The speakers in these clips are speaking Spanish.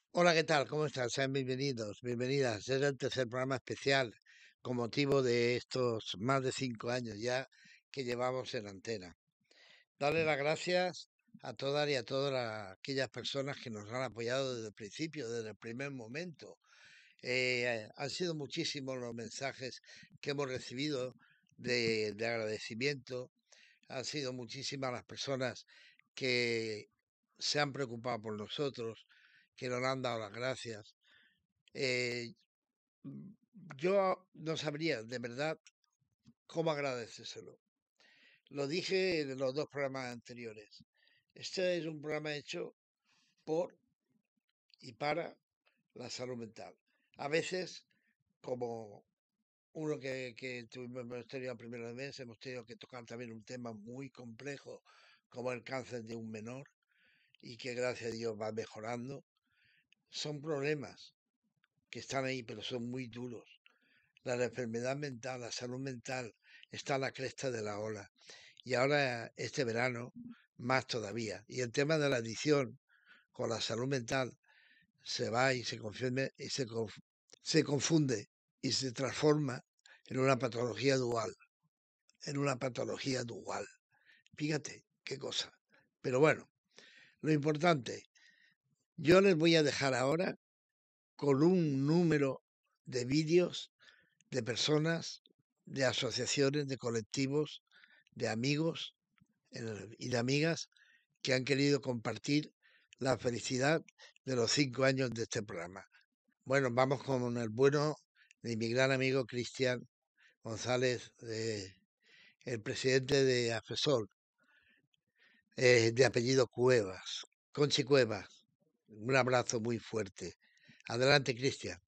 Hola, ¿qué tal? ¿Cómo están? Sean bienvenidos, bienvenidas. Es el tercer programa especial con motivo de estos más de 5 años ya que llevamos en antena. Darle las gracias a todas y a todas aquellas personas que nos han apoyado desde el principio, desde el primer momento. Han sido muchísimos los mensajes que hemos recibido de agradecimiento. Han sido muchísimas las personas que se han preocupado por nosotros, que nos han dado las gracias. Eh, mm, yo no sabría de verdad cómo agradecérselo. Lo dije en los dos programas anteriores. Este es un programa hecho por y para la salud mental. A veces, como uno que hemos tenido a primero de mes, hemos tenido que tocar también un tema muy complejo como el cáncer de un menor y que gracias a Dios va mejorando. Son problemas que están ahí, pero son muy duros. La enfermedad mental, la salud mental está a la cresta de la ola. Y ahora este verano, más todavía. Y el tema de la adicción con la salud mental se va y se confunde y se transforma en una patología dual. En una patología dual. Fíjate qué cosa. Pero bueno, lo importante, yo les voy a dejar ahora con un número de vídeos de personas, de asociaciones, de colectivos, de amigos y de amigas que han querido compartir la felicidad de los 5 años de este programa. Bueno, vamos con el bueno de mi gran amigo Cristian González, el presidente de AFESOL, de apellido Cuevas, Conchi Cuevas. Un abrazo muy fuerte. Adelante, Cristian.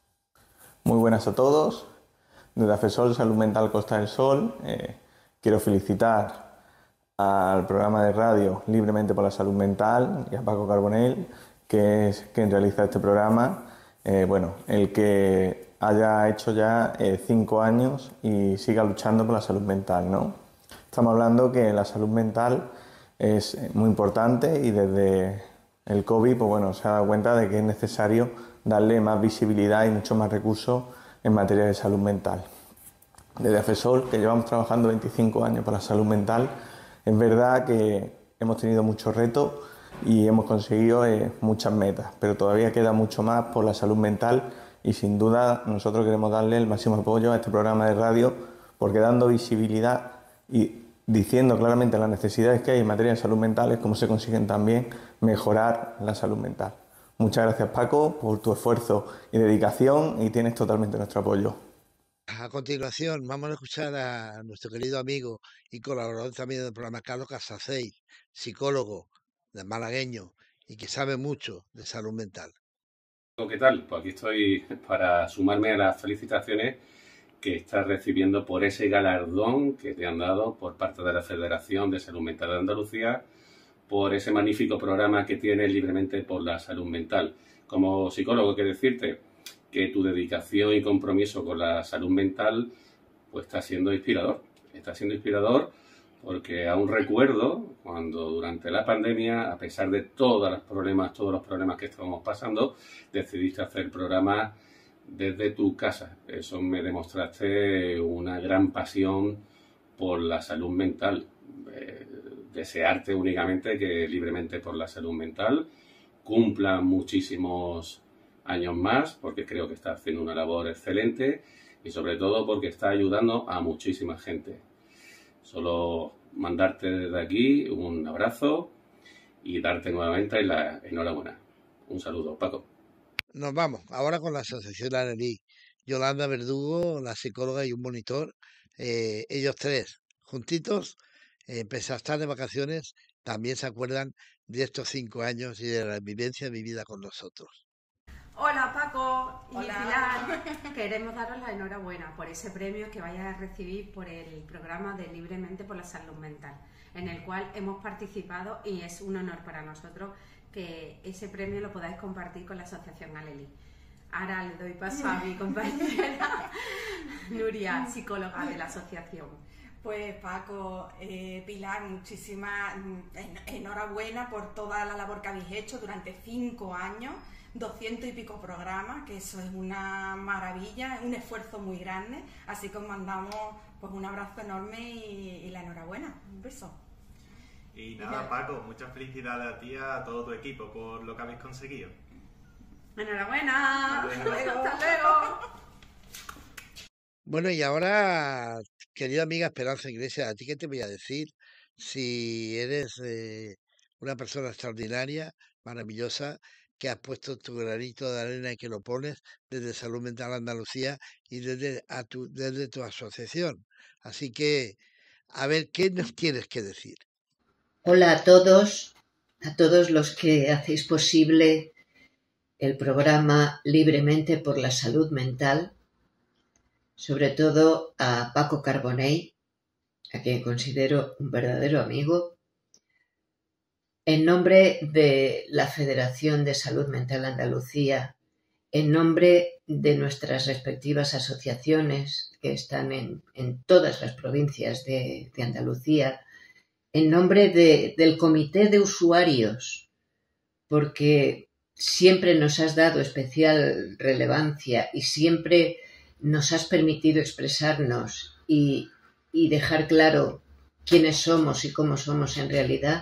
Muy buenas a todos. Desde AFESOL Salud Mental Costa del Sol quiero felicitar al programa de radio Libremente por la Salud Mental y a Paco Carbonell, que es quien realiza este programa. El que haya hecho ya 5 años y siga luchando por la salud mental, ¿no? Estamos hablando que la salud mental es muy importante y desde el COVID se ha dado cuenta de que es necesario darle más visibilidad y muchos más recursos en materia de salud mental. Desde AFESOL, que llevamos trabajando 25 años por la salud mental, es verdad que hemos tenido muchos retos y hemos conseguido muchas metas, pero todavía queda mucho más por la salud mental y sin duda nosotros queremos darle el máximo apoyo a este programa de radio porque dando visibilidad y diciendo claramente las necesidades que hay en materia de salud mental es como se consiguen también mejorar la salud mental. Muchas gracias, Paco, por tu esfuerzo y dedicación y tienes totalmente nuestro apoyo. A continuación, vamos a escuchar a nuestro querido amigo y colaborador también del programa, Carlos Casacey, psicólogo de malagueño y que sabe mucho de salud mental. ¿Qué tal? Pues aquí estoy para sumarme a las felicitaciones que estás recibiendo por ese galardón que te han dado por parte de la Federación de Salud Mental de Andalucía, por ese magnífico programa que tienes Libremente por la Salud Mental. Como psicólogo, quiero decirte que tu dedicación y compromiso con la salud mental pues está siendo inspirador. Está siendo inspirador porque aún recuerdo cuando durante la pandemia, a pesar de todos los problemas que estábamos pasando, decidiste hacer el programa desde tu casa. Eso me demostraste una gran pasión por la salud mental. Desearte únicamente que Libremente por la Salud Mental cumpla muchísimos años más, porque creo que está haciendo una labor excelente y sobre todo porque está ayudando a muchísima gente. Solo mandarte desde aquí un abrazo y darte nuevamente la enhorabuena. Un saludo, Paco. Nos vamos ahora con la Asociación Arelí. Yolanda Verdugo, la psicóloga y un monitor, ellos tres juntitos, pese a estar de vacaciones, también se acuerdan de estos 5 años y de la vivencia vivida con nosotros. Hola Paco y Hola. Pilar, queremos daros la enhorabuena por ese premio que vais a recibir por el programa de Libremente por la Salud Mental, en el cual hemos participado y es un honor para nosotros que ese premio lo podáis compartir con la Asociación Alelí. Ahora le doy paso a mi compañera Nuria, psicóloga de la asociación. Pues Paco, Pilar, muchísimas enhorabuena por toda la labor que habéis hecho durante 5 años, 200 y pico programas, que eso es una maravilla, es un esfuerzo muy grande, así que os mandamos pues un abrazo enorme y la enhorabuena, un beso. Y nada, Paco, muchas felicidades a ti y a todo tu equipo por lo que habéis conseguido. Enhorabuena. Hasta luego. Hasta luego. Bueno, y ahora, querida amiga Esperanza Iglesias, ¿a ti qué te voy a decir? Si eres una persona extraordinaria, maravillosa, que has puesto tu granito de arena y que lo pones desde Salud Mental Andalucía y desde tu asociación. Así que, a ver, ¿qué nos tienes que decir? Hola a todos los que hacéis posible el programa Libremente por la Salud Mental, sobre todo a Paco Carbonell, a quien considero un verdadero amigo. En nombre de la Federación de Salud Mental Andalucía, en nombre de nuestras respectivas asociaciones que están en todas las provincias de Andalucía, en nombre del Comité de Usuarios, porque siempre nos has dado especial relevancia y siempre nos has permitido expresarnos y dejar claro quiénes somos y cómo somos en realidad.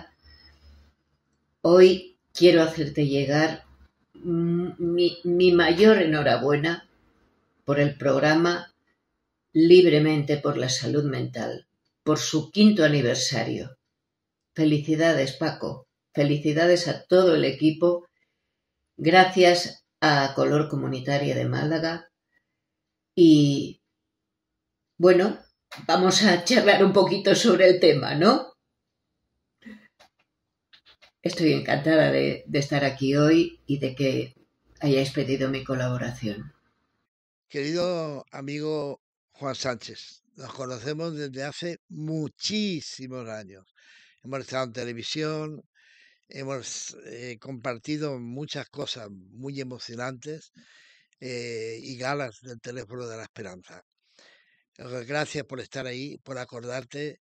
Hoy quiero hacerte llegar mi mayor enhorabuena por el programa Libremente por la Salud Mental, por su 5º aniversario. Felicidades, Paco. Felicidades a todo el equipo. Gracias a Color Comunitaria de Málaga. Y bueno, vamos a charlar un poquito sobre el tema, ¿no? Estoy encantada de estar aquí hoy y de que hayáis pedido mi colaboración. Querido amigo Juan Sánchez, nos conocemos desde hace muchísimos años. Hemos estado en televisión, hemos compartido muchas cosas muy emocionantes y galas del teléfono de la esperanza. Gracias por estar ahí, por acordarte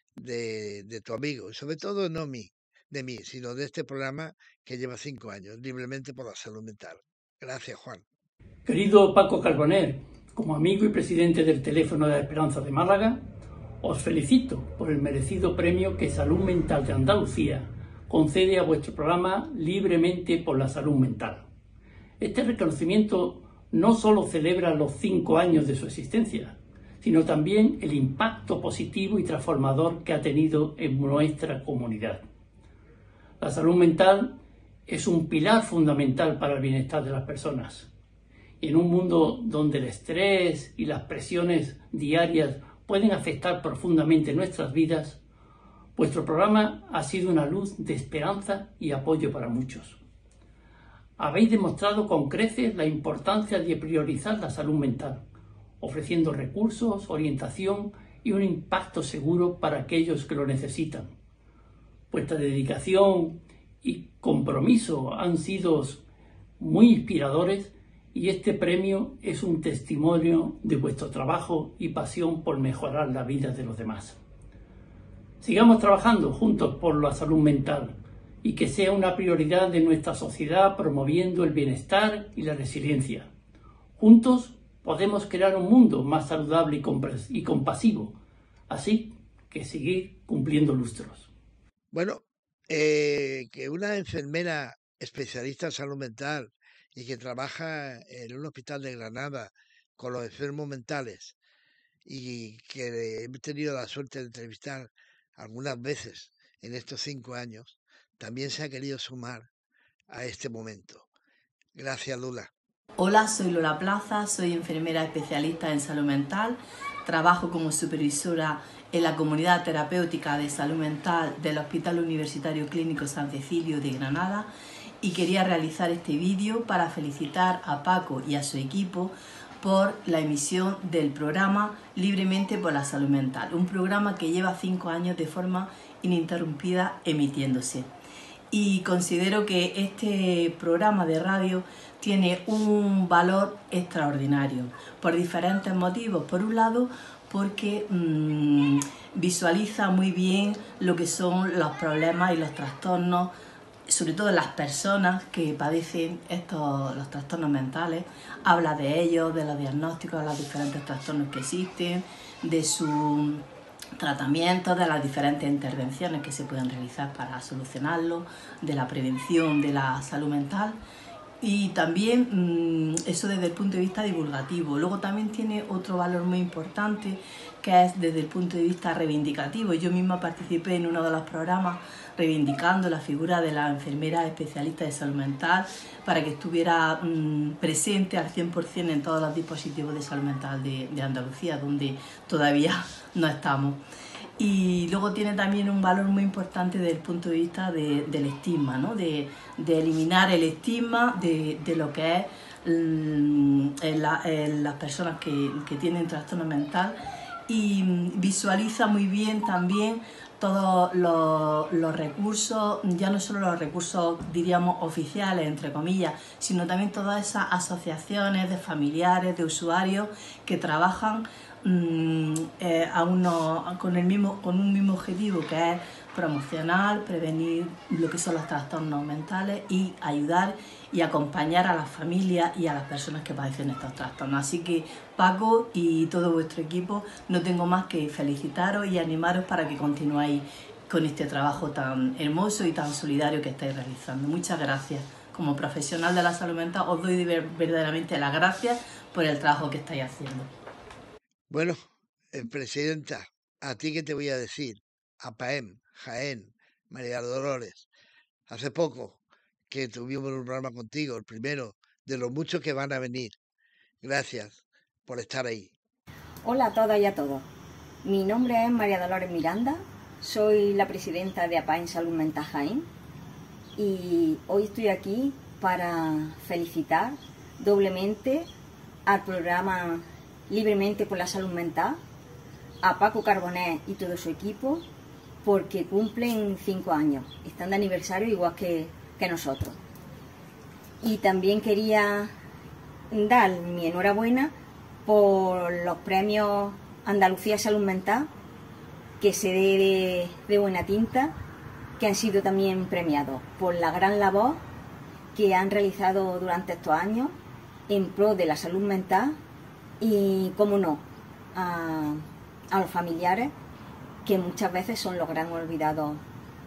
de tu amigo, y sobre todo no de mí, sino de este programa que lleva 5 años, Libremente por la Salud Mental. Gracias, Juan. Querido Paco Carbonell, como amigo y presidente del Teléfono de la Esperanza de Málaga, os felicito por el merecido premio que Salud Mental de Andalucía concede a vuestro programa Libremente por la Salud Mental. Este reconocimiento no solo celebra los 5 años de su existencia, sino también el impacto positivo y transformador que ha tenido en nuestra comunidad. La salud mental es un pilar fundamental para el bienestar de las personas. Y en un mundo donde el estrés y las presiones diarias pueden afectar profundamente nuestras vidas, vuestro programa ha sido una luz de esperanza y apoyo para muchos. Habéis demostrado con creces la importancia de priorizar la salud mental, ofreciendo recursos, orientación y un impacto seguro para aquellos que lo necesitan. Vuestra dedicación y compromiso han sido muy inspiradores y este premio es un testimonio de vuestro trabajo y pasión por mejorar la vida de los demás. Sigamos trabajando juntos por la salud mental y que sea una prioridad de nuestra sociedad promoviendo el bienestar y la resiliencia. Juntos podemos crear un mundo más saludable y compasivo, así que seguir cumpliendo lustros. Bueno, que una enfermera especialista en salud mental y que trabaja en un hospital de Granada con los enfermos mentales y que he tenido la suerte de entrevistar algunas veces en estos 5 años, también se ha querido sumar a este momento. Gracias, Lula. Hola, soy Lola Plaza, soy enfermera especialista en salud mental, trabajo como supervisora en la comunidad terapéutica de salud mental del Hospital Universitario Clínico San Cecilio de Granada y quería realizar este vídeo para felicitar a Paco y a su equipo por la emisión del programa Libremente por la Salud Mental, un programa que lleva 5 años de forma ininterrumpida emitiéndose. Y considero que este programa de radio tiene un valor extraordinario por diferentes motivos. Por un lado, porque visualiza muy bien lo que son los problemas y los trastornos, sobre todo las personas que padecen los trastornos mentales. Habla de ellos, de los diagnósticos, de los diferentes trastornos que existen, de su tratamiento, de las diferentes intervenciones que se pueden realizar para solucionarlo, de la prevención de la salud mental. Y también eso desde el punto de vista divulgativo. Luego también tiene otro valor muy importante, que es desde el punto de vista reivindicativo. Yo misma participé en uno de los programas reivindicando la figura de la enfermera especialista de salud mental para que estuviera presente al 100% en todos los dispositivos de salud mental de Andalucía, donde todavía no estamos. Y luego tiene también un valor muy importante desde el punto de vista del estigma, ¿no? de eliminar el estigma de lo que es las personas que tienen trastorno mental, y visualiza muy bien también todos los recursos, ya no solo los recursos, diríamos, oficiales, entre comillas, sino también todas esas asociaciones de familiares, de usuarios que trabajan con un mismo objetivo, que es promocionar, prevenir lo que son los trastornos mentales y ayudar y acompañar a las familias y a las personas que padecen estos trastornos. Así que, Paco y todo vuestro equipo, no tengo más que felicitaros y animaros para que continuéis con este trabajo tan hermoso y tan solidario que estáis realizando. Muchas gracias. Como profesional de la salud mental os doy verdaderamente las gracias por el trabajo que estáis haciendo. Bueno, Presidenta, ¿a ti qué te voy a decir? APAEM, Jaén, María Dolores. Hace poco que tuvimos un programa contigo, el primero de los muchos que van a venir. Gracias por estar ahí. Hola a todas y a todos. Mi nombre es María Dolores Miranda, soy la presidenta de APAEM Salud Mental Jaén y hoy estoy aquí para felicitar doblemente al programa Libremente por la Salud Mental, a Paco Carbonell y todo su equipo, porque cumplen 5 años, están de aniversario igual que nosotros. Y también quería dar mi enhorabuena por los premios Andalucía Salud Mental, que se dé de buena tinta, que han sido también premiados por la gran labor que han realizado durante estos años en pro de la salud mental y, cómo no, a los familiares, que muchas veces son los gran olvidados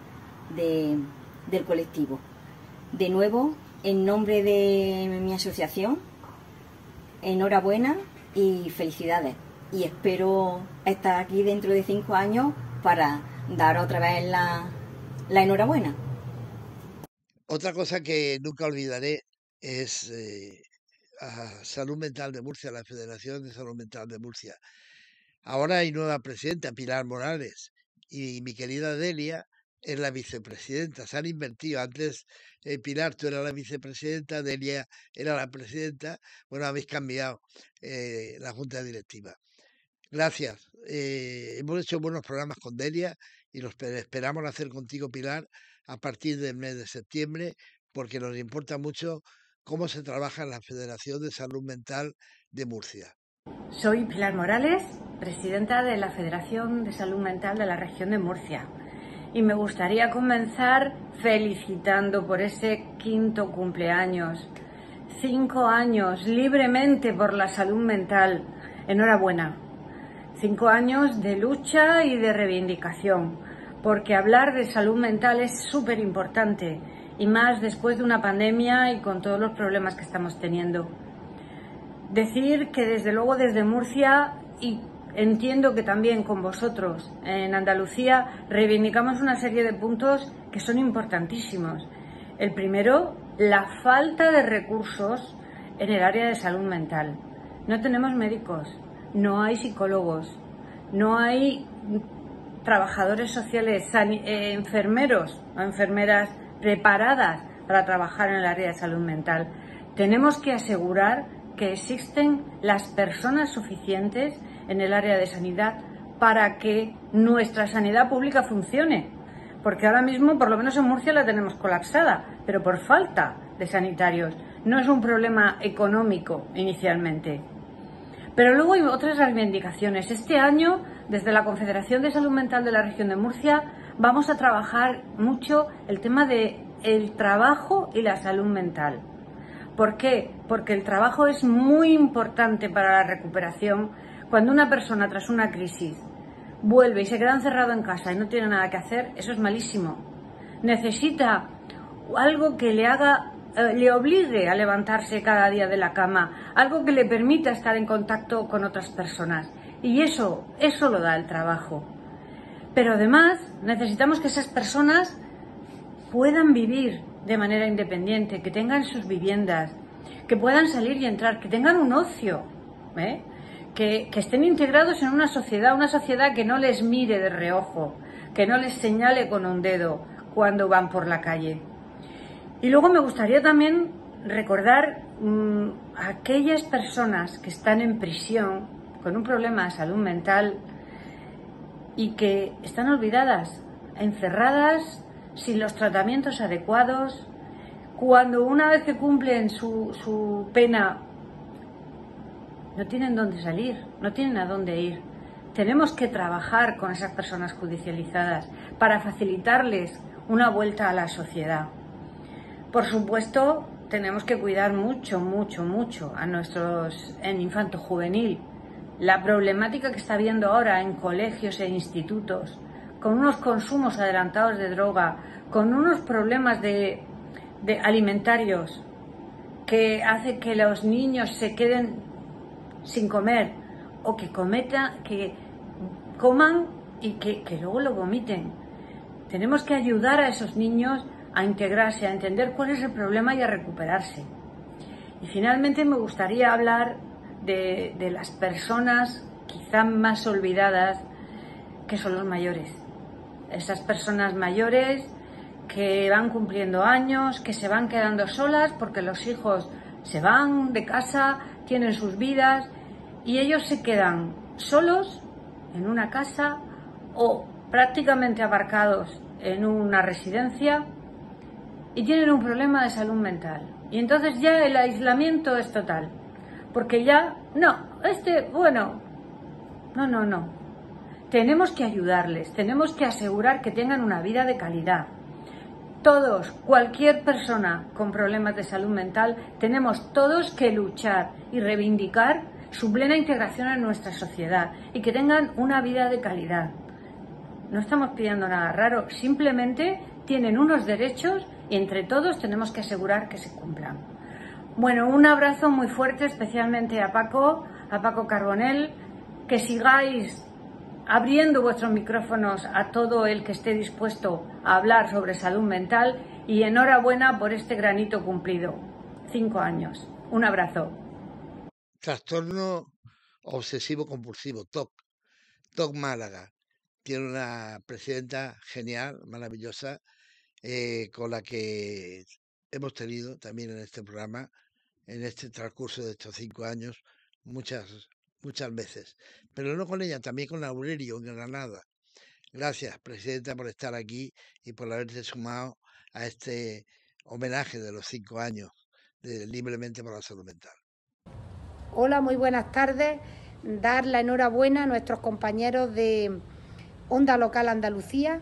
del colectivo. De nuevo, en nombre de mi asociación, enhorabuena y felicidades. Y espero estar aquí dentro de 5 años para dar otra vez la enhorabuena. Otra cosa que nunca olvidaré es a Salud Mental de Murcia, la Federación de Salud Mental de Murcia. Ahora hay nueva presidenta, Pilar Morales, y mi querida Delia es la vicepresidenta. Se han invertido. Antes, Pilar, tú eras la vicepresidenta, Delia era la presidenta. Bueno, habéis cambiado la junta directiva. Gracias. Hemos hecho buenos programas con Delia y los esperamos hacer contigo, Pilar, a partir del mes de septiembre, porque nos importa mucho cómo se trabaja en la Federación de Salud Mental de Murcia. Soy Pilar Morales, presidenta de la Federación de Salud Mental de la región de Murcia. Y me gustaría comenzar felicitando por ese 5º cumpleaños. 5 años libremente por la salud mental. Enhorabuena. 5 años de lucha y de reivindicación, porque hablar de salud mental es súper importante, y más después de una pandemia y con todos los problemas que estamos teniendo. Decir que desde luego desde Murcia, y entiendo que también con vosotros en Andalucía, reivindicamos una serie de puntos que son importantísimos. El primero, la falta de recursos en el área de salud mental. No tenemos médicos, no hay psicólogos, no hay trabajadores sociales, enfermeros o enfermeras preparadas para trabajar en el área de salud mental. Tenemos que asegurar que existen las personas suficientes en el área de sanidad para que nuestra sanidad pública funcione, porque ahora mismo, por lo menos en Murcia, la tenemos colapsada, pero por falta de sanitarios. No es un problema económico inicialmente. Pero luego hay otras reivindicaciones. Este año, desde la Confederación de Salud Mental de la Región de Murcia, vamos a trabajar mucho el tema del trabajo y la salud mental. ¿Por qué? Porque el trabajo es muy importante para la recuperación. Cuando una persona tras una crisis vuelve y se queda encerrado en casa y no tiene nada que hacer, eso es malísimo. Necesita algo que le obligue a levantarse cada día de la cama, algo que le permita estar en contacto con otras personas. Y eso lo da el trabajo. Pero además necesitamos que esas personas puedan vivir de manera independiente, que tengan sus viviendas, que puedan salir y entrar, que tengan un ocio, que estén integrados en una sociedad que no les mire de reojo, que no les señale con un dedo cuando van por la calle. Y luego me gustaría también recordar a aquellas personas que están en prisión con un problema de salud mental y que están olvidadas, encerradas, sin los tratamientos adecuados, cuando una vez que cumplen su pena no tienen dónde salir, no tienen a dónde ir. Tenemos que trabajar con esas personas judicializadas para facilitarles una vuelta a la sociedad. Por supuesto, tenemos que cuidar mucho a nuestros en infanto juvenil. La problemática que está habiendo ahora en colegios e institutos, con unos consumos adelantados de droga, con unos problemas de alimentarios que hace que los niños se queden sin comer o que coman y que luego lo vomiten. Tenemos que ayudar a esos niños a integrarse, a entender cuál es el problema y a recuperarse. Y finalmente me gustaría hablar de las personas quizá más olvidadas, que son los mayores. Esas personas mayores que van cumpliendo años, que se van quedando solas porque los hijos se van de casa, tienen sus vidas y ellos se quedan solos en una casa o prácticamente aparcados en una residencia y tienen un problema de salud mental. Y entonces ya el aislamiento es total. Porque ya, no. Tenemos que ayudarles, tenemos que asegurar que tengan una vida de calidad. Todos, cualquier persona con problemas de salud mental, tenemos todos que luchar y reivindicar su plena integración en nuestra sociedad y que tengan una vida de calidad. No estamos pidiendo nada raro, simplemente tienen unos derechos y entre todos tenemos que asegurar que se cumplan. Bueno, un abrazo muy fuerte especialmente a Paco Carbonell, que sigáis abriendo vuestros micrófonos a todo el que esté dispuesto a hablar sobre salud mental y enhorabuena por este granito cumplido. 5 años. Un abrazo. Trastorno obsesivo compulsivo, TOC Málaga. Tiene una presidenta genial, maravillosa, con la que hemos tenido también en este programa, en este transcurso de estos 5 años, muchas veces. Pero no con ella, también con Aurelio en Granada. Gracias, presidenta, por estar aquí y por haberse sumado a este homenaje de los 5 años de Libremente por la Salud Mental. Hola, muy buenas tardes. Dar la enhorabuena a nuestros compañeros de Onda Local Andalucía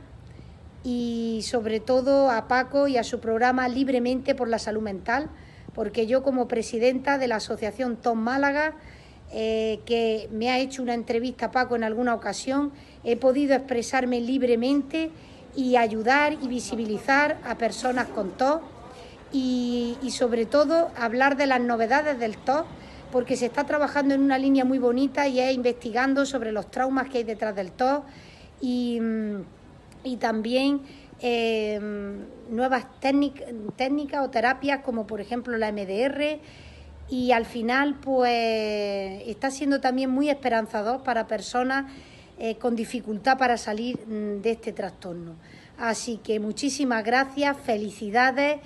y sobre todo a Paco y a su programa Libremente por la Salud Mental, porque yo como presidenta de la Asociación TOC Málaga, que me ha hecho una entrevista Paco en alguna ocasión, he podido expresarme libremente y ayudar y visibilizar a personas con TOC y sobre todo hablar de las novedades del TOC, porque se está trabajando en una línea muy bonita y es investigando sobre los traumas que hay detrás del TOC y también nuevas técnicas o terapias como por ejemplo la MDR, y al final pues está siendo también muy esperanzador para personas con dificultad para salir de este trastorno. Así que muchísimas gracias, felicidades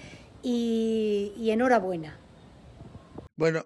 y enhorabuena. Bueno,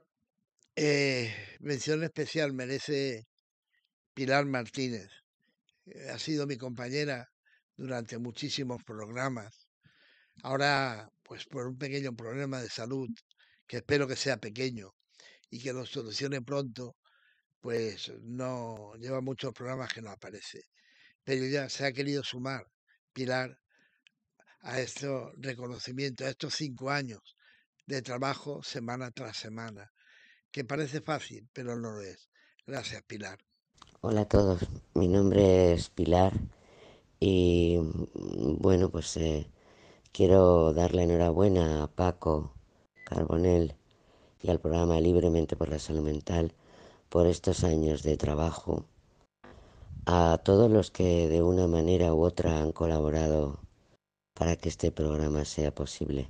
mención especial merece Pilar Martínez. Ha sido mi compañera durante muchísimos programas. Ahora, pues por un pequeño problema de salud, que espero que sea pequeño y que lo solucione pronto, pues no lleva muchos programas que no aparece. Pero ya se ha querido sumar Pilar a estos reconocimientos, a estos 5 años de trabajo semana tras semana, que parece fácil, pero no lo es. Gracias, Pilar. Hola a todos, mi nombre es Pilar y bueno, pues quiero darle enhorabuena a Paco Carbonell y al programa Libremente por la Salud Mental por estos años de trabajo, a todos los que de una manera u otra han colaborado para que este programa sea posible.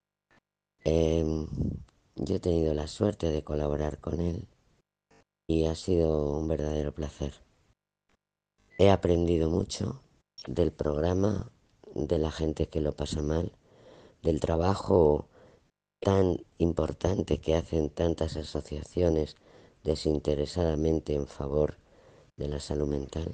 Yo he tenido la suerte de colaborar con él y ha sido un verdadero placer. He aprendido mucho del programa, de la gente que lo pasa mal, del trabajo tan importante que hacen tantas asociaciones desinteresadamente en favor de la salud mental.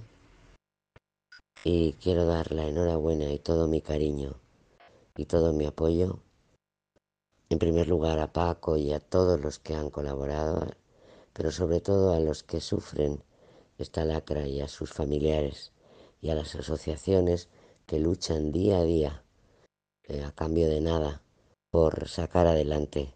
Y quiero dar la enhorabuena y todo mi cariño y todo mi apoyo, en primer lugar a Paco y a todos los que han colaborado, pero sobre todo a los que sufren esta lacra y a sus familiares y a las asociaciones que luchan día a día a cambio de nada por sacar adelante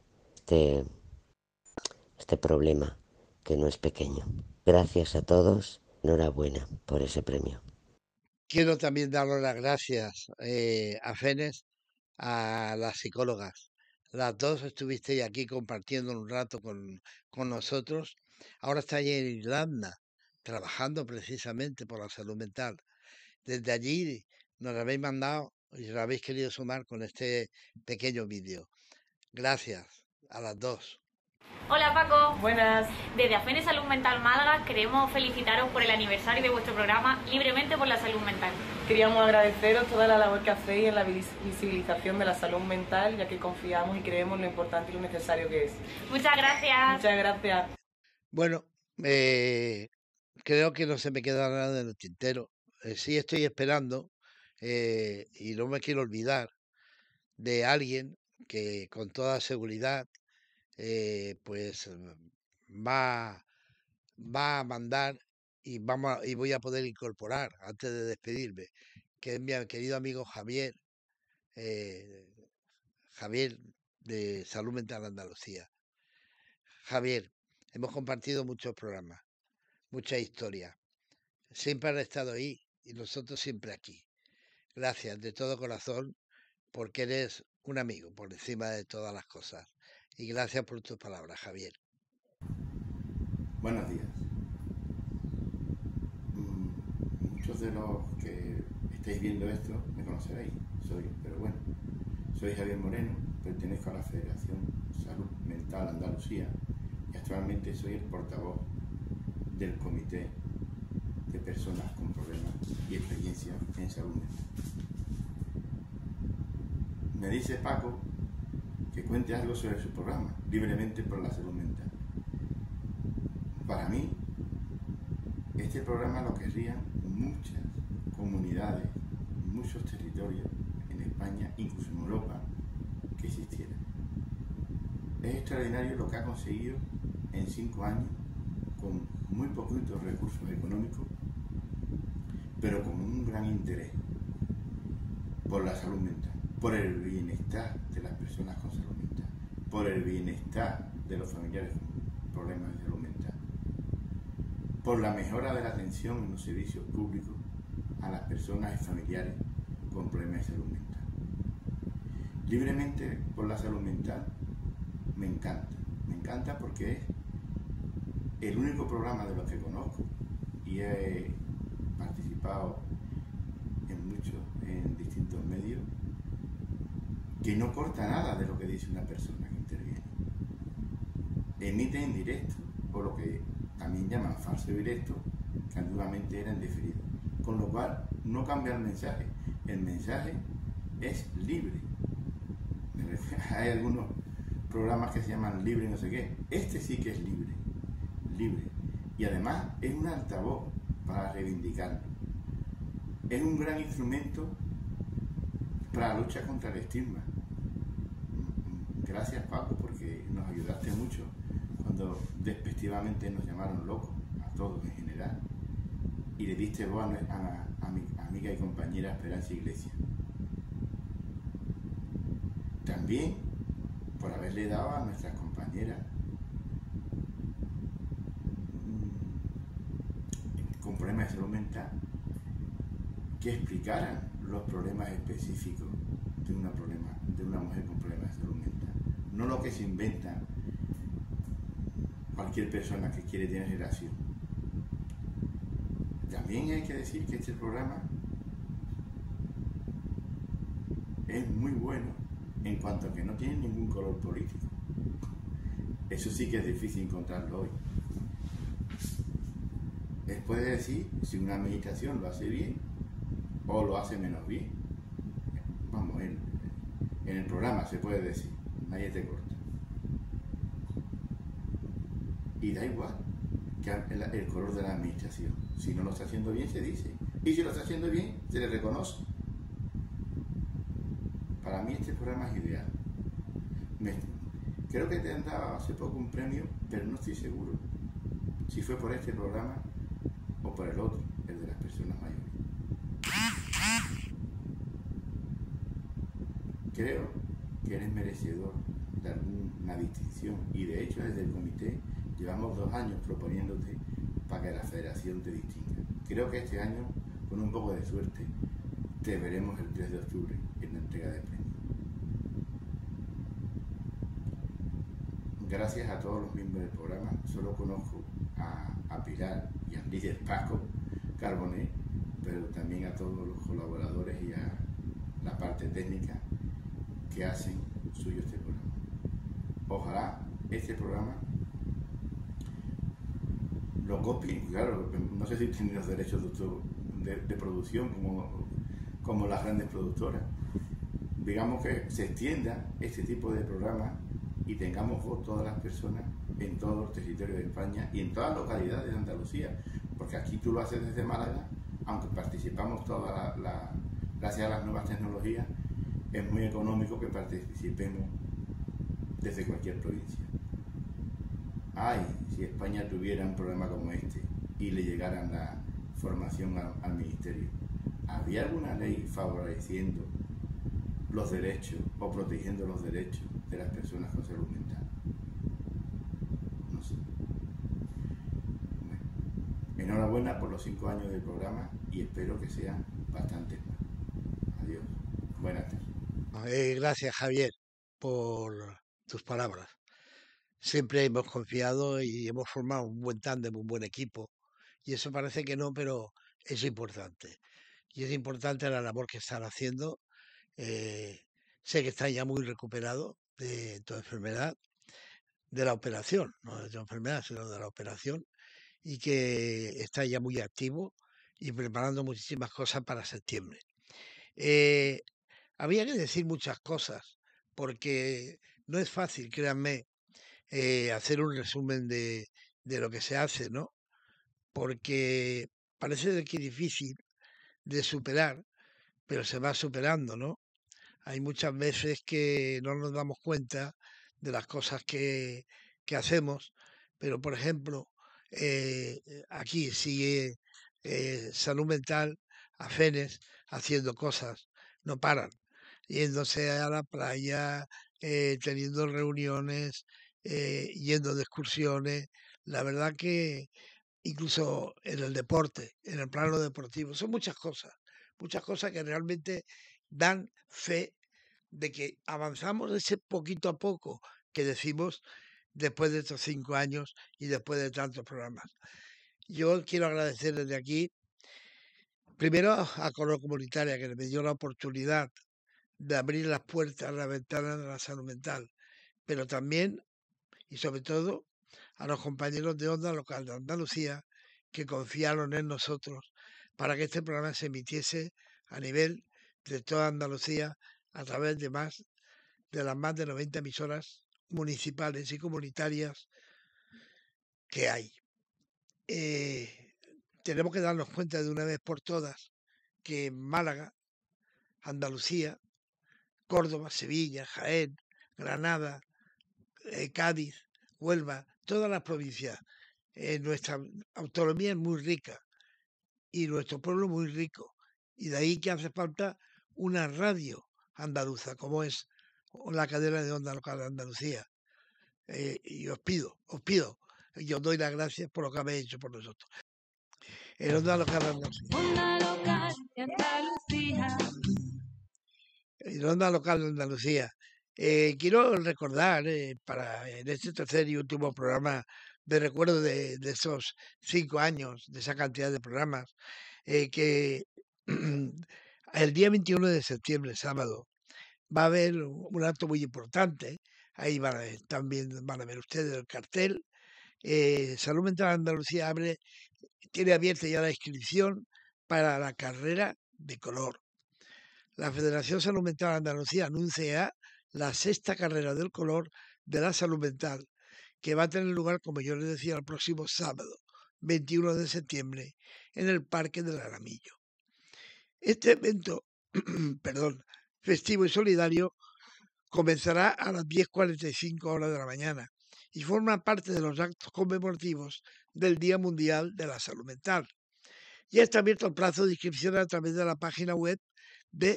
este problema que no es pequeño. Gracias a todos, enhorabuena por ese premio. Quiero también darle las gracias a Fenes, a las psicólogas. Las dos estuvisteis aquí compartiendo un rato con nosotros. Ahora estáis en Irlanda, trabajando precisamente por la salud mental. Desde allí nos habéis mandado y os habéis querido sumar con este pequeño vídeo. Gracias a las dos. Hola Paco. Buenas. Desde AFENE Salud Mental Málaga queremos felicitaros por el aniversario de vuestro programa Libremente por la Salud Mental. Queríamos agradeceros toda la labor que hacéis en la visibilización de la salud mental, ya que confiamos y creemos lo importante y lo necesario que es. Muchas gracias. Muchas gracias. Bueno, creo que no se me queda nada en el tintero. Sí estoy esperando, y no me quiero olvidar, de alguien que con toda seguridad pues va a mandar y voy a poder incorporar antes de despedirme, que es mi querido amigo Javier, Javier de Salud Mental Andalucía. Javier, hemos compartido muchos programas, muchas historias. Siempre han estado ahí y nosotros siempre aquí. Gracias de todo corazón porque eres un amigo por encima de todas las cosas. Y gracias por tus palabras, Javier. Buenos días. Muchos de los que estáis viendo esto me conoceréis, soy Javier Moreno, pertenezco a la Federación Salud Mental Andalucía y actualmente soy el portavoz del Comité de Personas con Problemas y Experiencia en Salud Mental. Me dice Paco que cuente algo sobre su programa, Libremente por la Salud Mental. Para mí, este programa lo querrían muchas comunidades, muchos territorios en España, incluso en Europa, que existieran. Es extraordinario lo que ha conseguido en 5 años, con muy poquitos recursos económicos, pero con un gran interés por la salud mental, por el bienestar de las personas con salud mental, por el bienestar de los familiares con problemas de salud mental, por la mejora de la atención en los servicios públicos a las personas y familiares con problemas de salud mental. Libremente por la salud mental me encanta porque es el único programa de los que conozco y he participado en distintos medios que no corta nada de lo que dice una persona que interviene. Emite en directo, o lo que también llaman falso directo, que antiguamente era en diferido. Con lo cual no cambia el mensaje es libre. Hay algunos programas que se llaman libre no sé qué. Este sí que es libre. Y además es un altavoz para reivindicarlo. Es un gran instrumento para la lucha contra el estigma. Gracias, Paco, porque nos ayudaste mucho cuando despectivamente nos llamaron locos todos en general, y le diste voz a mi amiga y compañera Esperanza Iglesias. También por haberle dado a nuestras compañeras con problemas de salud mental que explicaran los problemas específicos de una mujer con problemas de salud mental, no lo que se inventa cualquier persona que quiere tener relación. También hay que decir que este programa es muy bueno en cuanto a que no tiene ningún color político. Eso sí que es difícil encontrarlo hoy. Él puede decir si una administración lo hace bien o lo hace menos bien. Vamos, en el programa se puede decir, nadie te corta. Y da igual que el color de la administración. Si no lo está haciendo bien, se dice. Y si lo está haciendo bien, se le reconoce. Para mí este programa es ideal. Creo que te han dado hace poco un premio, pero no estoy seguro si fue por este programa o por el otro, el de las personas mayores. Creo que eres merecedor de alguna distinción y de hecho desde el comité llevamos 2 años proponiéndote para que la federación te distinga. Creo que este año, con un poco de suerte, te veremos el 3 de octubre en la entrega de premios. Gracias a todos los miembros del programa. Solo conozco a Pilar y al líder Paco Carbonet, pero también a todos los colaboradores y a la parte técnica que hacen suyo este programa. Ojalá este programa lo copien, claro, no sé si tienen los derechos de producción como las grandes productoras. Digamos que se extienda este tipo de programas y tengamos voz todas las personas en todos los territorios de España y en todas las localidades de Andalucía, porque aquí tú lo haces desde Málaga, aunque participamos todas gracias a las nuevas tecnologías, es muy económico que participemos desde cualquier provincia. Ay, si España tuviera un programa como este y le llegaran la formación al ministerio, ¿había alguna ley favoreciendo los derechos o protegiendo los derechos de las personas con salud mental? No sé. Bueno, enhorabuena por los 5 años del programa y espero que sean bastantes más. Adiós. Buenas tardes. Gracias, Javier, por tus palabras. Siempre hemos confiado y hemos formado un buen tándem, un buen equipo. Y eso parece que no, pero es importante. Y es importante la labor que están haciendo. Sé que está ya muy recuperado de tu enfermedad, de la operación, no de tu enfermedad, sino de la operación, y que está ya muy activo y preparando muchísimas cosas para septiembre. Había que decir muchas cosas, porque no es fácil, créanme, hacer un resumen de lo que se hace, ¿no? Porque parece que es difícil de superar, pero se va superando, ¿no? Hay muchas veces que no nos damos cuenta de las cosas que hacemos, pero por ejemplo, aquí sigue Salud Mental, AFENES, haciendo cosas, no paran, yéndose a la playa, teniendo reuniones, yendo de excursiones. La verdad que incluso en el deporte, en el plano deportivo, son muchas cosas que realmente dan fe de que avanzamos ese poquito a poco que decimos después de estos 5 años y después de tantos programas. Yo quiero agradecer desde aquí, primero a Color Comunitaria, que me dio la oportunidad de abrir las puertas, las ventanas de la salud mental, pero también y sobre todo a los compañeros de Onda Local de Andalucía que confiaron en nosotros para que este programa se emitiese a nivel de toda Andalucía a través de las más de 90 emisoras municipales y comunitarias que hay. Tenemos que darnos cuenta de una vez por todas que Málaga, Andalucía, Córdoba, Sevilla, Jaén, Granada, Cádiz, Huelva, todas las provincias nuestra autonomía es muy rica y nuestro pueblo muy rico. Y de ahí que hace falta una radio andaluza, como es la cadena de Onda Local de Andalucía. Y os pido, y os doy las gracias por lo que habéis hecho por nosotros. El Onda Local de Andalucía. Onda Local de Andalucía. El Onda Local de Andalucía. Quiero recordar, en este tercer y último programa de recuerdo de esos 5 años, de esa cantidad de programas, que el día 21 de septiembre, sábado, va a haber un acto muy importante. Ahí también van a ver ustedes el cartel. Salud Mental Andalucía tiene abierta ya la inscripción para la carrera de color. La Federación Salud Mental Andalucía anuncia la 6ª carrera del color de la salud mental, que va a tener lugar, como yo les decía, el próximo sábado, 21 de septiembre, en el Parque del Aramillo. Este evento, festivo y solidario, comenzará a las 10:45 horas de la mañana y forma parte de los actos conmemorativos del Día Mundial de la Salud Mental. Ya está abierto el plazo de inscripción a través de la página web de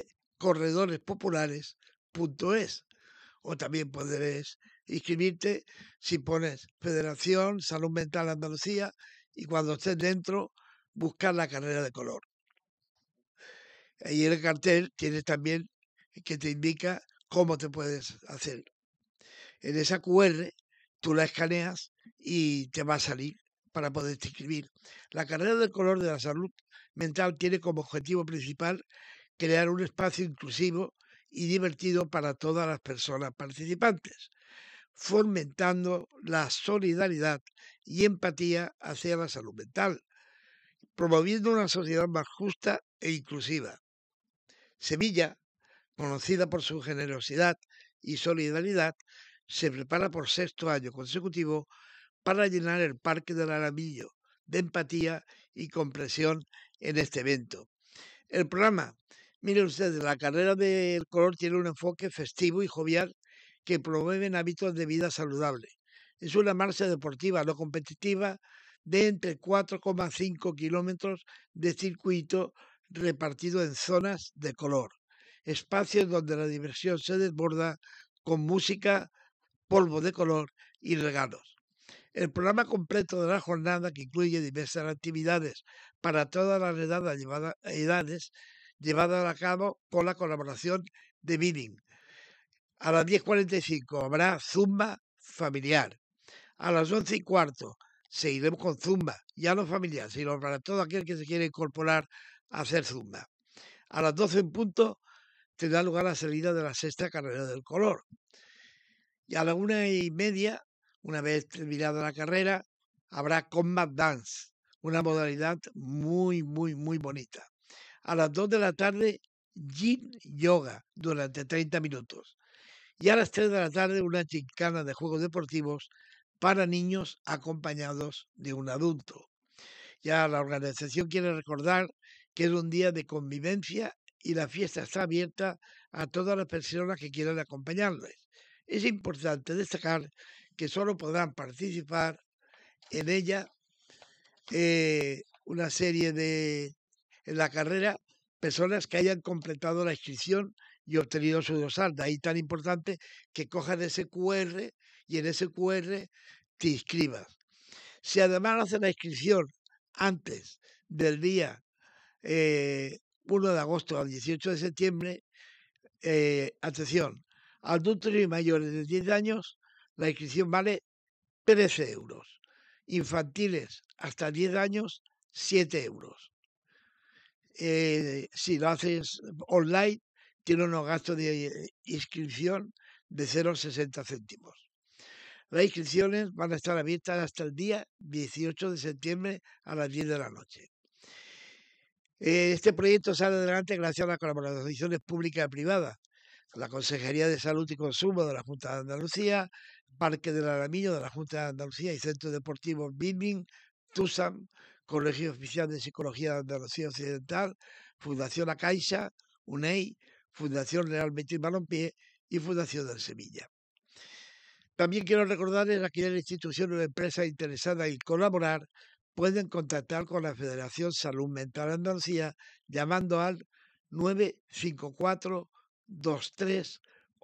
corredorespopulares.es, o también podrás inscribirte si pones Federación Salud Mental Andalucía y cuando estés dentro buscar la carrera de color. Ahí en el cartel tienes también que te indica cómo te puedes hacer. En esa QR tú la escaneas y te va a salir para poderte inscribir. La carrera de color de la salud mental tiene como objetivo principal crear un espacio inclusivo y divertido para todas las personas participantes, fomentando la solidaridad y empatía hacia la salud mental, promoviendo una sociedad más justa e inclusiva. Sevilla, conocida por su generosidad y solidaridad, se prepara por 6º año consecutivo para llenar el Parque del Aramillo de empatía y comprensión en este evento. El programa, miren ustedes, la carrera del color tiene un enfoque festivo y jovial que promueve hábitos de vida saludable. Es una marcha deportiva no competitiva de entre 4,5 kilómetros de circuito repartido en zonas de color, espacios donde la diversión se desborda con música, polvo de color y regalos. El programa completo de la jornada, que incluye diversas actividades para todas las edades, llevada a cabo con la colaboración de Billing. A las 10:45 habrá zumba familiar. A las 11:15 seguiremos con zumba, ya no familiar, sino para todo aquel que se quiere incorporar a hacer zumba. A las 12 en punto tendrá lugar la salida de la 6ª carrera del color. Y a las 1:30, una vez terminada la carrera, habrá Combat Dance, una modalidad muy, muy, muy bonita. A las 2 de la tarde, Yin Yoga durante 30 minutos. Y a las 3 de la tarde, una gincana de juegos deportivos para niños acompañados de un adulto. Ya la organización quiere recordar que es un día de convivencia y la fiesta está abierta a todas las personas que quieran acompañarles. Es importante destacar que solo podrán participar en ella una serie en la carrera, personas que hayan completado la inscripción y obtenido su dorsal. De ahí tan importante que cojan ese QR y en ese QR te inscribas. Si además haces la inscripción antes del día 1 de agosto al 18 de septiembre, atención, adultos y mayores de 10 años, la inscripción vale 13 euros. Infantiles hasta 10 años, 7 euros. Si lo haces online, tiene unos gastos de inscripción de 0,60 céntimos. Las inscripciones van a estar abiertas hasta el día 18 de septiembre a las 10 de la noche. Este proyecto sale adelante gracias a las colaboraciones públicas y privadas. La Consejería de Salud y Consumo de la Junta de Andalucía, Parque del Aramillo de la Junta de Andalucía y Centro Deportivo Bilbing, TUSAM, Colegio Oficial de Psicología de Andalucía Occidental, Fundación La Caixa, UNEI, Fundación Real Betis Balompié y Fundación del Sevilla. También quiero recordarles a aquellas instituciones o empresas interesadas en colaborar pueden contactar con la Federación Salud Mental de Andalucía llamando al 954 23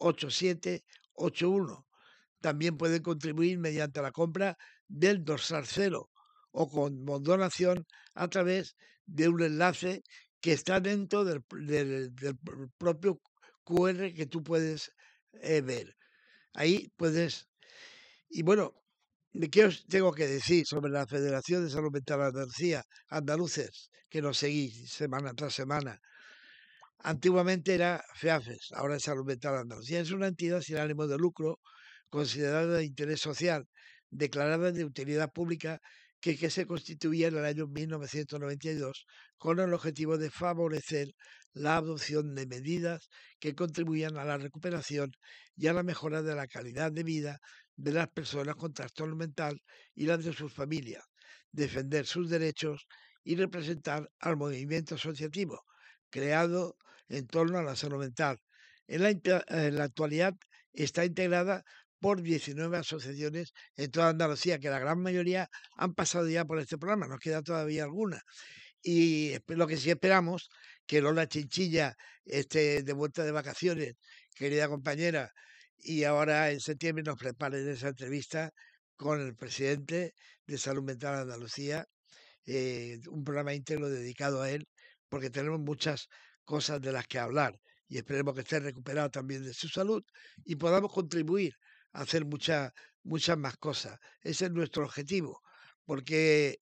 8781. También pueden contribuir mediante la compra del dorsal 0 o con donación a través de un enlace que está dentro del propio QR que tú puedes ver. Ahí puedes... Y bueno, ¿qué os tengo que decir sobre la Federación de Salud Mental de Andalucía? Andaluces, que nos seguís semana tras semana. Antiguamente era FEAFES, ahora es Salud Mental de Andalucía. Es una entidad sin ánimo de lucro, considerada de interés social, declarada de utilidad pública, que se constituía en el año 1992 con el objetivo de favorecer la adopción de medidas que contribuyan a la recuperación y a la mejora de la calidad de vida de las personas con trastorno mental y las de sus familias, defender sus derechos y representar al movimiento asociativo creado en torno a la salud mental. En la actualidad está integrada por 19 asociaciones en toda Andalucía, que la gran mayoría han pasado ya por este programa, nos queda todavía alguna. Y lo que sí esperamos, que Lola Chinchilla esté de vuelta de vacaciones, querida compañera, y ahora en septiembre nos preparen esa entrevista con el presidente de Salud Mental de Andalucía, un programa íntegro dedicado a él, porque tenemos muchas cosas de las que hablar y esperemos que esté recuperado también de su salud y podamos contribuir a hacer muchas más cosas. Ese es nuestro objetivo, porque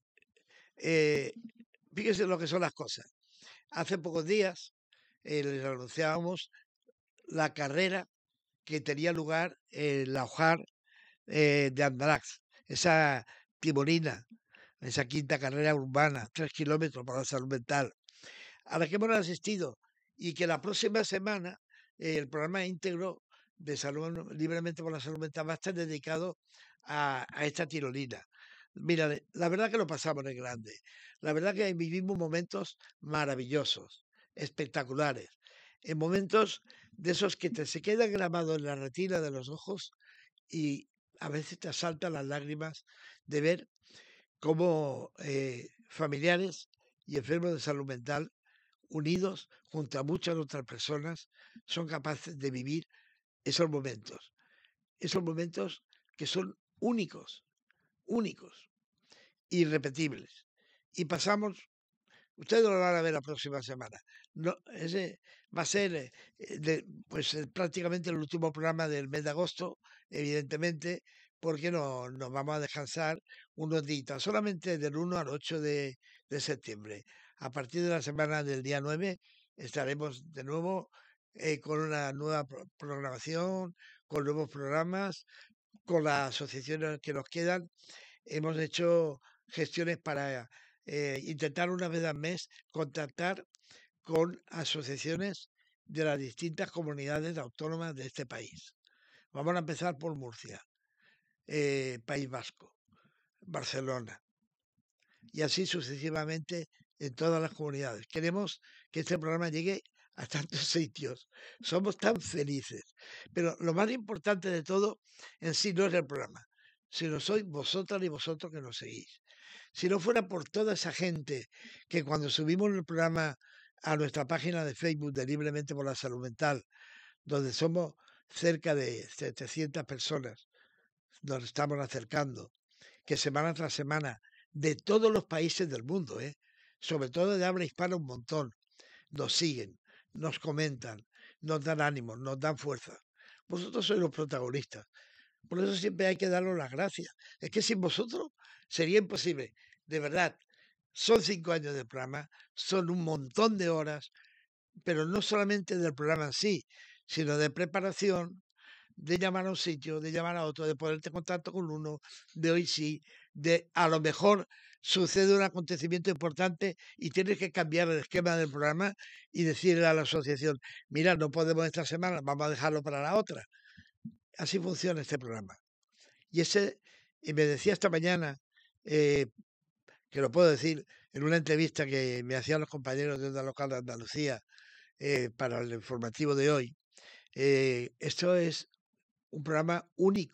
fíjense lo que son las cosas. Hace pocos días les anunciábamos la carrera que tenía lugar en la Ojar de Andarax, esa timorina, esa quinta carrera urbana, 3 kilómetros para la salud mental, a la que hemos asistido, y que la próxima semana el programa íntegro de Salud Libremente por la Salud Mental va a estar dedicado a esta tirolina. Mira, la verdad que lo pasamos en grande. La verdad que vivimos momentos maravillosos, espectaculares, en momentos de esos que se quedan grabados en la retina de los ojos y a veces te asaltan las lágrimas de ver cómo familiares y enfermos de salud mental, unidos junto a muchas otras personas, son capaces de vivir esos momentos que son únicos, irrepetibles. Y pasamos, ustedes lo van a ver la próxima semana. No, ese va a ser prácticamente el último programa del mes de agosto, evidentemente, porque nos vamos a descansar unos días, solamente del 1 al 8 de septiembre. A partir de la semana del día 9 estaremos de nuevo con una nueva programación, con nuevos programas, con las asociaciones que nos quedan. Hemos hecho gestiones para intentar una vez al mes contactar con asociaciones de las distintas comunidades autónomas de este país. Vamos a empezar por Murcia, País Vasco, Barcelona, y así sucesivamente en todas las comunidades. Queremos que este programa llegue a tantos sitios. Somos tan felices. Pero lo más importante de todo en sí no es el programa, sino sois vosotras y vosotros que nos seguís. Si no fuera por toda esa gente que cuando subimos el programa a nuestra página de Facebook de Libremente por la Salud Mental, donde somos cerca de 700 personas, nos estamos acercando, que semana tras semana, de todos los países del mundo, sobre todo de habla hispana un montón, nos siguen, nos comentan, nos dan ánimo, nos dan fuerza. Vosotros sois los protagonistas. Por eso siempre hay que daros las gracias. Es que sin vosotros sería imposible. De verdad, son 5 años de programa, son un montón de horas, pero no solamente del programa en sí, sino de preparación, de llamar a un sitio, de llamar a otro, de ponerte en contacto con uno, de hoy sí, de a lo mejor sucede un acontecimiento importante y tienes que cambiar el esquema del programa y decirle a la asociación, mira, no podemos esta semana, vamos a dejarlo para la otra. Así funciona este programa. Y me decía esta mañana, que lo puedo decir, en una entrevista que me hacían los compañeros de Onda Local de Andalucía para el informativo de hoy, esto es un programa único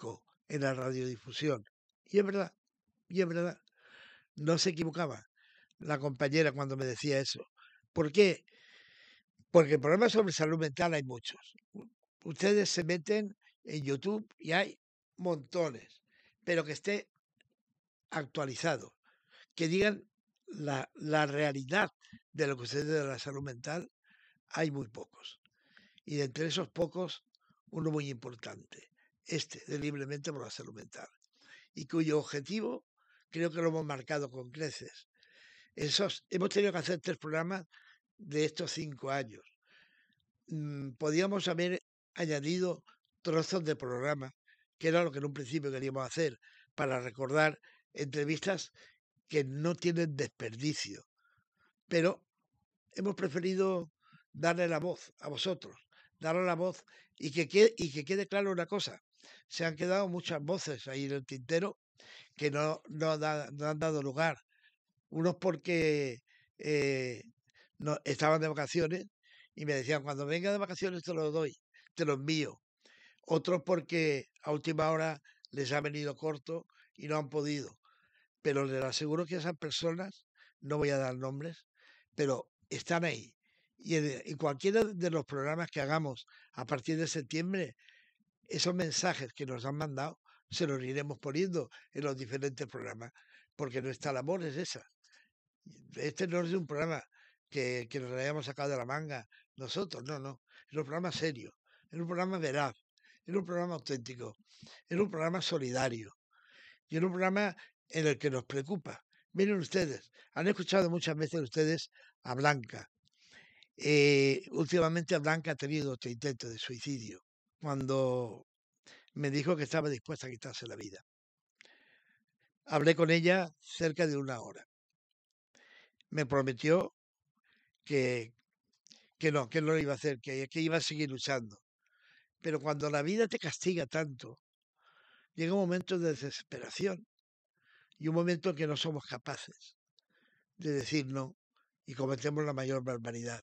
en la radiodifusión. Y es verdad, y es verdad. No se equivocaba la compañera cuando me decía eso. ¿Por qué? Porque problemas sobre salud mental hay muchos. Ustedes se meten en YouTube y hay montones, pero que esté actualizado, que digan la realidad de lo que sucede de la salud mental, hay muy pocos. Y de entre esos pocos, uno muy importante, de Libremente por la Salud Mental, y cuyo objetivo creo que lo hemos marcado con creces. Hemos tenido que hacer 3 programas de estos 5 años. Podíamos haber añadido trozos de programa, que era lo que en un principio queríamos hacer, para recordar entrevistas que no tienen desperdicio. Pero hemos preferido darle la voz a vosotros, darle la voz y que quede claro una cosa. Se han quedado muchas voces ahí en el tintero que no han dado lugar. Unos porque no, estaban de vacaciones y me decían, cuando venga de vacaciones te lo doy, te lo envío. Otros porque a última hora les ha venido corto y no han podido. Pero les aseguro que esas personas, no voy a dar nombres, pero están ahí. Y en cualquiera de los programas que hagamos a partir de septiembre, esos mensajes que nos han mandado se los iremos poniendo en los diferentes programas, porque nuestra labor es esa. Este no es un programa que nos hayamos sacado de la manga nosotros, no. Es un programa serio, es un programa veraz, es un programa auténtico, es un programa solidario y es un programa en el que nos preocupa. Miren ustedes, han escuchado muchas veces ustedes a Blanca. Últimamente Blanca ha tenido otro intento de suicidio cuando me dijo que estaba dispuesta a quitarse la vida. Hablé con ella cerca de 1 hora. Me prometió que no lo iba a hacer, que iba a seguir luchando. Pero cuando la vida te castiga tanto, llega un momento de desesperación y un momento en que no somos capaces de decir no y cometemos la mayor barbaridad.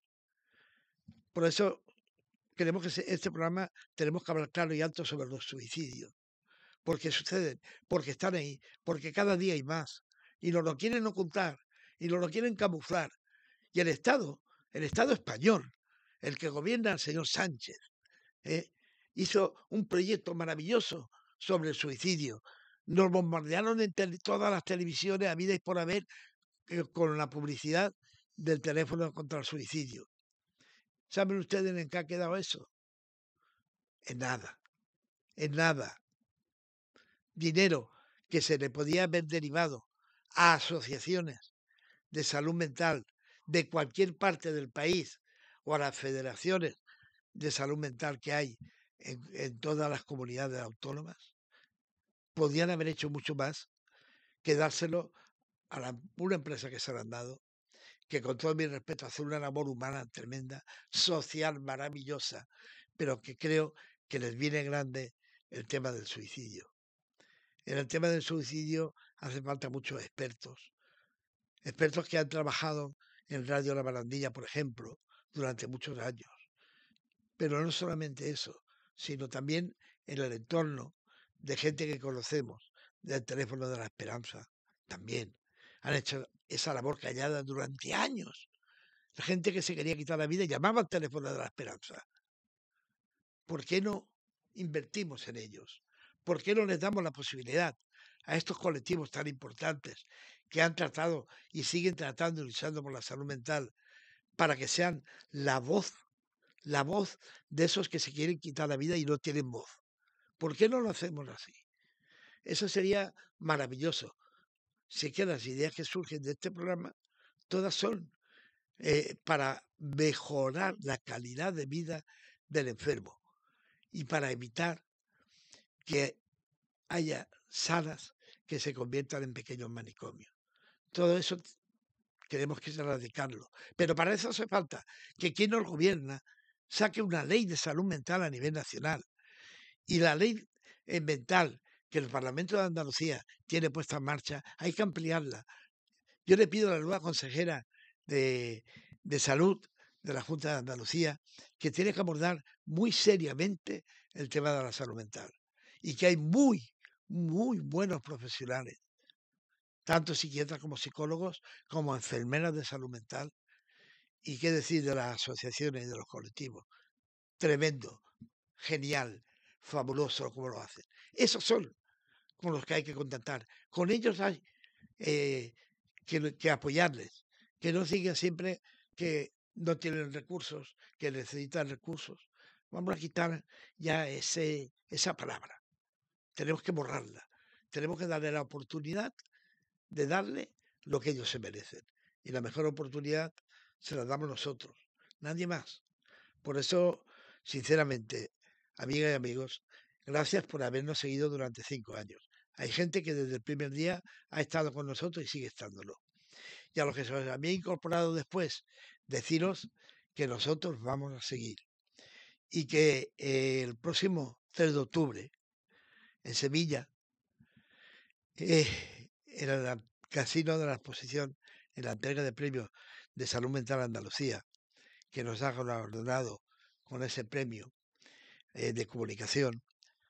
Por eso queremos que este programa tenemos que hablar claro y alto sobre los suicidios, porque suceden, porque están ahí, porque cada día hay más y nos lo quieren ocultar y nos lo quieren camuflar. Y el Estado español, el que gobierna el señor Sánchez, hizo un proyecto maravilloso sobre el suicidio. Nos bombardearon en todas las televisiones habidas y por haber con la publicidad del teléfono contra el suicidio. ¿Saben ustedes en qué ha quedado eso? En nada. En nada. Dinero que se le podía haber derivado a asociaciones de salud mental de cualquier parte del país o a las federaciones de salud mental que hay en todas las comunidades autónomas, podían haber hecho mucho más que dárselo a una empresa que se lo han dado, que con todo mi respeto hace una labor humana tremenda, social maravillosa, pero que creo que les viene grande el tema del suicidio. En el tema del suicidio hace falta muchos expertos que han trabajado en Radio La Barandilla, por ejemplo, durante muchos años. Pero no solamente eso, sino también en el entorno de gente que conocemos, del Teléfono de la Esperanza, también. Han hecho esa labor callada durante años. La gente que se quería quitar la vida llamaba al Teléfono de la Esperanza. ¿Por qué no invertimos en ellos? ¿Por qué no les damos la posibilidad a estos colectivos tan importantes que han tratado y siguen tratando y luchando por la salud mental para que sean la voz de esos que se quieren quitar la vida y no tienen voz? ¿Por qué no lo hacemos así? Eso sería maravilloso. Sé que las ideas que surgen de este programa todas son para mejorar la calidad de vida del enfermo y para evitar que haya salas que se conviertan en pequeños manicomios. Todo eso queremos que erradicarlo. Pero para eso hace falta que quien nos gobierna saque una ley de salud mental a nivel nacional. Y la ley mental que el Parlamento de Andalucía tiene puesta en marcha, hay que ampliarla. Yo le pido a la nueva consejera de Salud de la Junta de Andalucía que tiene que abordar muy seriamente el tema de la salud mental y que hay muy buenos profesionales, tanto psiquiatras como psicólogos, como enfermeras de salud mental, y qué decir de las asociaciones y de los colectivos. Tremendo, genial, fabuloso como lo hacen. Esos son con los que hay que contactar. Con ellos hay que apoyarles, que no sigan siempre que no tienen recursos, que necesitan recursos. Vamos a quitar ya esa palabra. Tenemos que borrarla. Tenemos que darle la oportunidad de darle lo que ellos se merecen. Y la mejor oportunidad se la damos nosotros, nadie más. Por eso, sinceramente, amigas y amigos, gracias por habernos seguido durante 5 años. Hay gente que desde el primer día ha estado con nosotros y sigue estándolo. Y a los que se os había incorporado después, deciros que nosotros vamos a seguir. Y que el próximo 3 de octubre, en Sevilla, en el casino de la exposición, en la entrega de premios de Salud Mental Andalucía, que nos ha galardonado con ese premio de comunicación,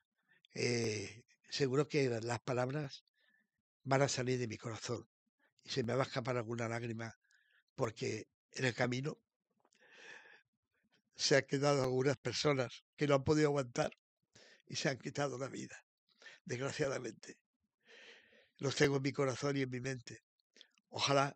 seguro que las palabras van a salir de mi corazón y se me va a escapar alguna lágrima, porque en el camino se han quedado algunas personas que no han podido aguantar y se han quitado la vida, desgraciadamente. Los tengo en mi corazón y en mi mente. Ojalá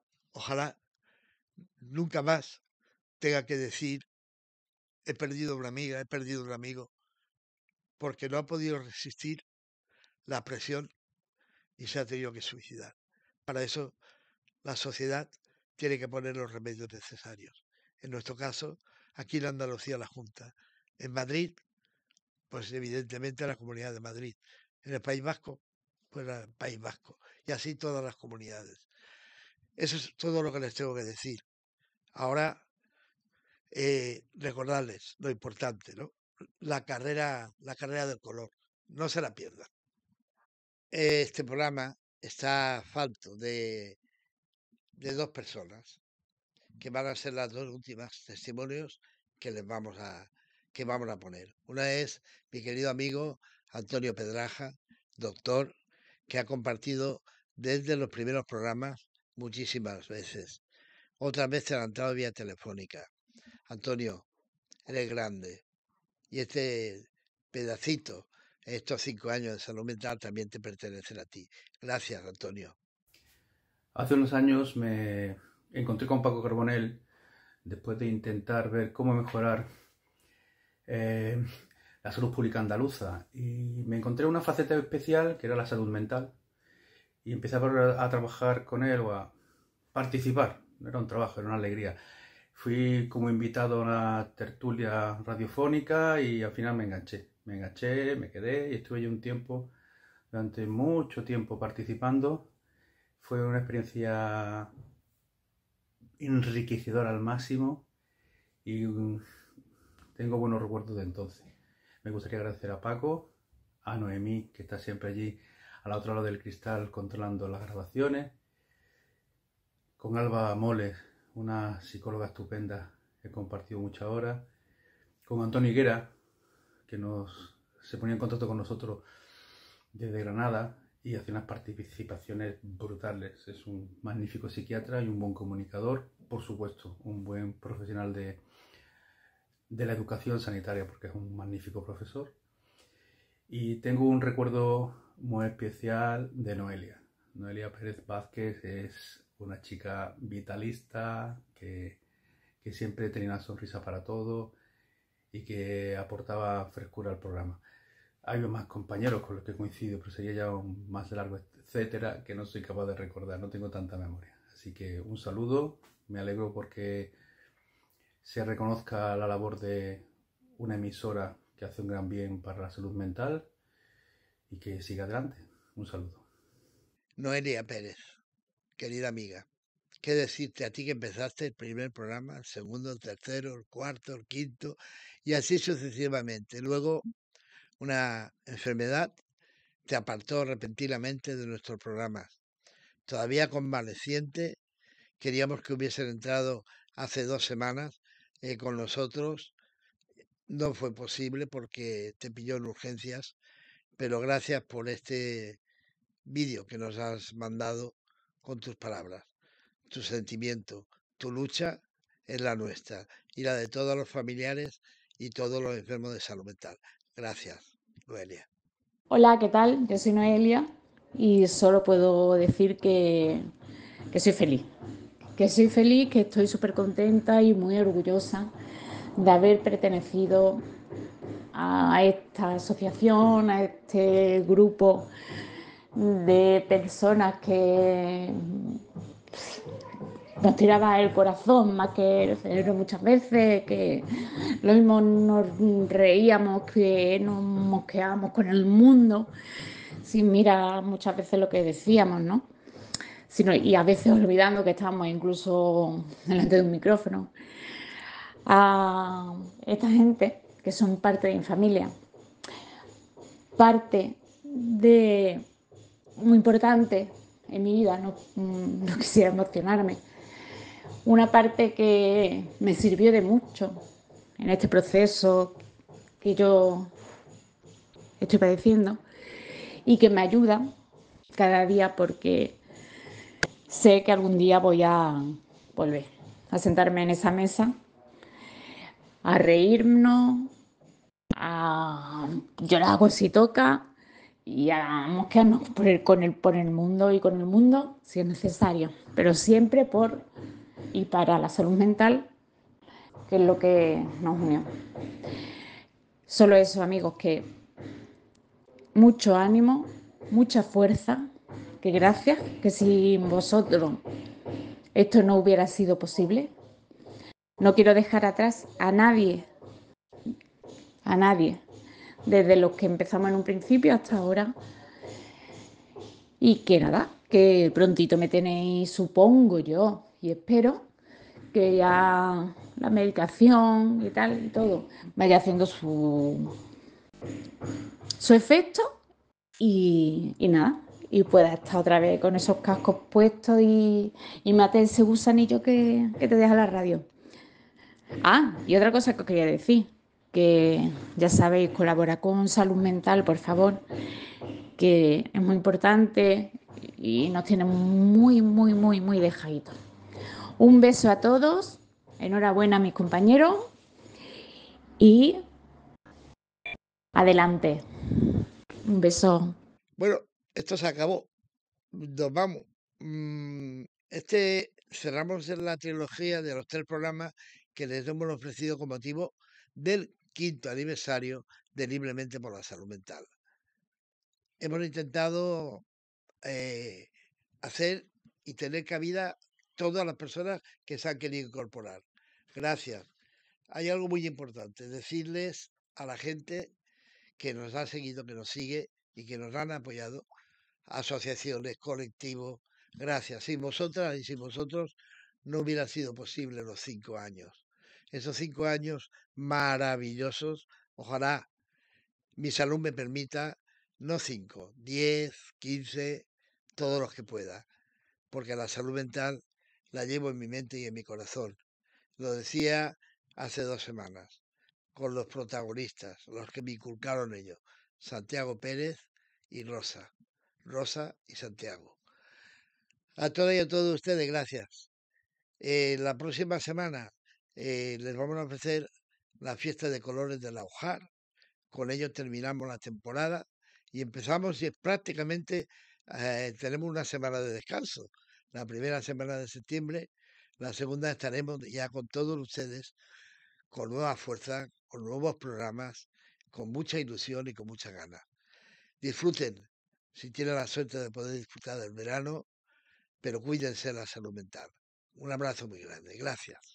nunca más tenga que decir he perdido una amiga, he perdido un amigo, porque no ha podido resistir la presión y se ha tenido que suicidar. Para eso la sociedad tiene que poner los remedios necesarios. En nuestro caso, aquí en Andalucía la Junta. En Madrid, pues evidentemente la Comunidad de Madrid. En el País Vasco, pues el País Vasco. Y así todas las comunidades. Eso es todo lo que les tengo que decir. Ahora, recordarles lo importante, ¿no? La carrera del color. No se la pierdan. Este programa está falto de 2 personas que van a ser las 2 últimas testimonios que vamos a poner. Una es mi querido amigo Antonio Pedraja, doctor, que ha compartido desde los primeros programas muchísimas veces. Otras veces ha entrado vía telefónica. Antonio, eres grande. Y este pedacito, estos 5 años de salud mental también te pertenecen a ti. Gracias, Antonio. Hace unos años me encontré con Paco Carbonell después de intentar ver cómo mejorar la salud pública andaluza, y me encontré una faceta especial que era la salud mental, y empecé a trabajar con él o a participar. No era un trabajo, era una alegría. Fui como invitado a una tertulia radiofónica y al final me enganché, me quedé y estuve allí un tiempo, durante mucho tiempo participando. Fue una experiencia enriquecedora al máximo y tengo buenos recuerdos de entonces. Me gustaría agradecer a Paco, a Noemí, que está siempre allí al otro lado del cristal controlando las grabaciones, con Alba Moles, una psicóloga estupenda que he compartido muchas horas, con Antonio Higuera, que se ponía en contacto con nosotros desde Granada y hace unas participaciones brutales. Es un magnífico psiquiatra y un buen comunicador, por supuesto, un buen profesional de la educación sanitaria, porque es un magnífico profesor. Y tengo un recuerdo muy especial de Noelia. Noelia Pérez Vázquez es una chica vitalista que siempre tenía una sonrisa para todo y que aportaba frescura al programa. Hay más compañeros con los que coincido, pero sería ya un más largo etcétera que no soy capaz de recordar, no tengo tanta memoria. Así que un saludo, me alegro porque se reconozca la labor de una emisora que hace un gran bien para la salud mental y que siga adelante. Un saludo. Noelia Pérez, querida amiga, ¿qué decirte a ti que empezaste el primer programa, el segundo, el tercero, el cuarto, el quinto y así sucesivamente? Luego una enfermedad te apartó repentinamente de nuestros programas. Todavía convaleciente, queríamos que hubiesen entrado hace 2 semanas con nosotros. No fue posible porque te pilló en urgencias, pero gracias por este vídeo que nos has mandado con tus palabras, tu sentimiento, tu lucha es la nuestra y la de todos los familiares y todos los enfermos de salud mental. Gracias, Noelia. Hola, ¿qué tal? Yo soy Noelia y solo puedo decir que soy feliz. Que soy feliz, que estoy súper contenta y muy orgullosa de haber pertenecido a esta asociación, a este grupo de personas que nos tiraba el corazón más que el cerebro muchas veces, que lo mismo nos reíamos que nos mosqueábamos con el mundo sin mirar muchas veces lo que decíamos, ¿no? Y a veces olvidando que estábamos incluso delante de un micrófono. A esta gente que son parte de mi familia, parte de muy importante en mi vida, no quisiera emocionarme, una parte que me sirvió de mucho en este proceso que yo estoy padeciendo y que me ayuda cada día porque sé que algún día voy a volver a sentarme en esa mesa, a reírnos, a llorar si toca y a mosquearnos por el mundo y con el mundo si es necesario, pero siempre por y para la salud mental, que es lo que nos unió. Solo eso, amigos, que mucho ánimo, mucha fuerza, que gracias, que sin vosotros esto no hubiera sido posible. No quiero dejar atrás a nadie, desde los que empezamos en un principio hasta ahora. Y que nada, que prontito me tenéis, supongo yo, y espero que ya la medicación y tal y todo vaya haciendo su efecto y nada, y pueda estar otra vez con esos cascos puestos y mate ese gusanillo que te deja la radio. Y otra cosa que os quería decir, que ya sabéis, colabora con Salud Mental, por favor, que es muy importante y nos tiene muy, muy, muy, muy dejaditos. Un beso a todos, enhorabuena a mis compañeros y adelante. Un beso. Bueno, esto se acabó. Nos vamos. Cerramos la trilogía de los 3 programas que les hemos ofrecido con motivo del 5º aniversario de Libremente por la Salud Mental. Hemos intentado hacer y tener cabida todas las personas que se han querido incorporar. Gracias. Hay algo muy importante, decirles a la gente que nos ha seguido, que nos sigue y que nos han apoyado, asociaciones, colectivos, gracias. Sin vosotras y sin vosotros no hubiera sido posible los 5 años. Esos 5 años maravillosos, ojalá mi salud me permita, no 5, 10, 15, todos los que pueda, porque la salud mental la llevo en mi mente y en mi corazón. Lo decía hace 2 semanas, con los protagonistas, los que me inculcaron ellos, Santiago Pérez y Rosa y Santiago. A todas y a todos ustedes, gracias. La próxima semana les vamos a ofrecer la fiesta de colores de la Laujar. Con ello terminamos la temporada y empezamos y prácticamente tenemos una semana de descanso. La primera semana de septiembre, la segunda estaremos ya con todos ustedes, con nueva fuerza, con nuevos programas, con mucha ilusión y con mucha ganas. Disfruten, si tienen la suerte de poder disfrutar del verano, pero cuídense de la salud mental. Un abrazo muy grande. Gracias.